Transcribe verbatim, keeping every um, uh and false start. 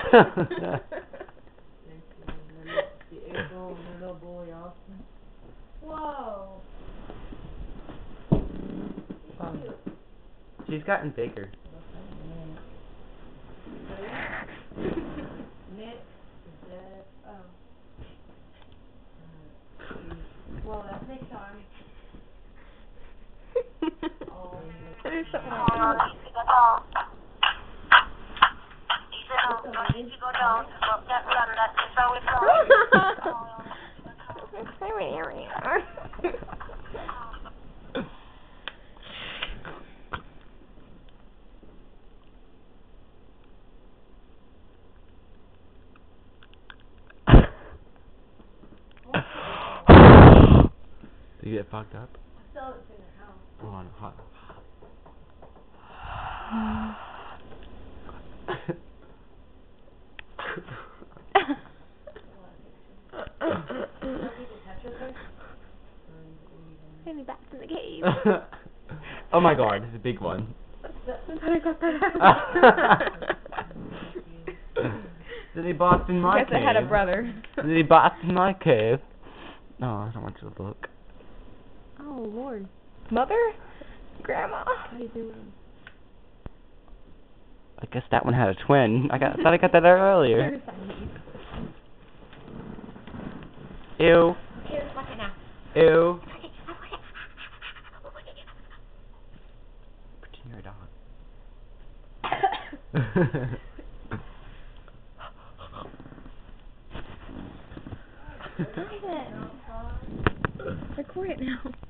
Whoa. Um, she's gotten bigger. Nick is dead. Oh. Well, that's next time. Oh, There's something yeah. wrong. Did you get fucked up? Still haven't seen their house. Oh, on hot. Any bats in the cave? Oh my god, it's a big one. That's how I got that Did he bust in my Guess cave? I had a brother. Did he bust in my cave? No, I don't want you to look. Oh Lord. Mother? Grandma? How you doing? I guess that one had a twin. I got I thought I got that out earlier. Ew. Here, watch it now. Ew. Pretend you're a dog. Record it now.